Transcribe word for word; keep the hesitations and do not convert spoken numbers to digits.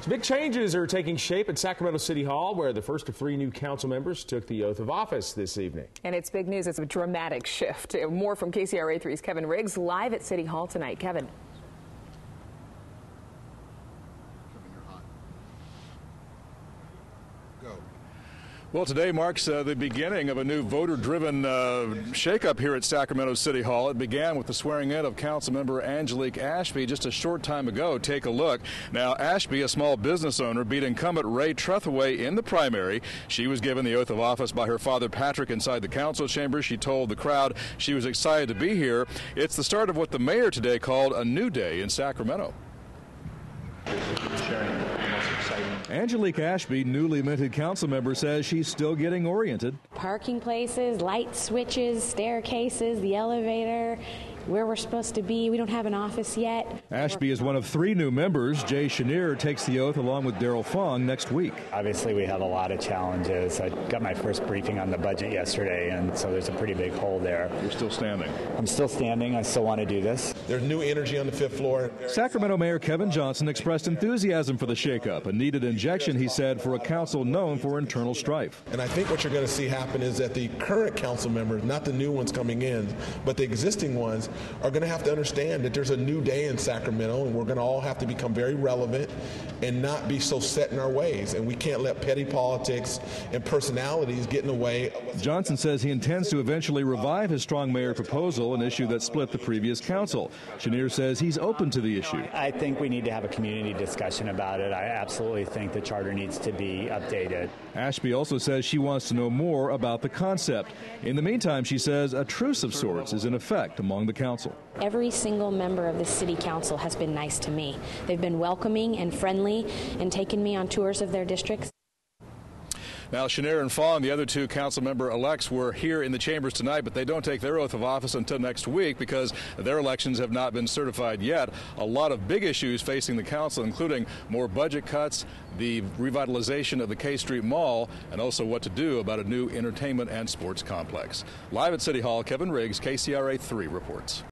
Big changes are taking shape at Sacramento City Hall, where the first of three new council members took the oath of office this evening. And it's big news. It's a dramatic shift. More from K C R A three's Kevin Riggs live at City Hall tonight. Kevin. Well, today marks uh, the beginning of a new voter-driven uh, shakeup here at Sacramento City Hall. It began with the swearing-in of Councilmember Angelique Ashby just a short time ago. Take a look. Now, Ashby, a small business owner, beat incumbent Ray Trethaway in the primary. She was given the oath of office by her father, Patrick, inside the council chamber. She told the crowd she was excited to be here. It's the start of what the mayor today called a new day in Sacramento. Angelique Ashby, newly minted council member, says she's still getting oriented. Parking places, light switches, staircases, the elevator, where we're supposed to be. We don't have an office yet. Ashby is one of three new members. Jay Chenier takes the oath along with Daryl Fong next week. Obviously, we have a lot of challenges. I got my first briefing on the budget yesterday, and so there's a pretty big hole there. You're still standing. I'm still standing. I still want to do this. There's new energy on the fifth floor. Sacramento Mayor Kevin Johnson expressed enthusiasm for the shakeup, a needed injection, he said, for a council known for internal strife. And I think what you're going to see happen is that the current council members, not the new ones coming in, but the existing ones, are going to have to understand that there's a new day in Sacramento, and we're going to all have to become very relevant and not be so set in our ways. And we can't let petty politics and personalities get in the way. Johnson says he intends to eventually revive his strong mayor proposal, an issue that split the previous council. Chenier says he's open to the issue. I think we need to have a community discussion about it. I absolutely think the charter needs to be updated. Ashby also says she wants to know more about the concept. In the meantime, she says a truce of sorts is in effect among the council. Every single member of the city council has been nice to me. They've been welcoming and friendly and taken me on tours of their districts. Now, Chenier and Fong, the other two council member elects, were here in the chambers tonight, but they don't take their oath of office until next week because their elections have not been certified yet. A lot of big issues facing the council, including more budget cuts, the revitalization of the K Street Mall, and also what to do about a new entertainment and sports complex. Live at City Hall, Kevin Riggs, K C R A three reports.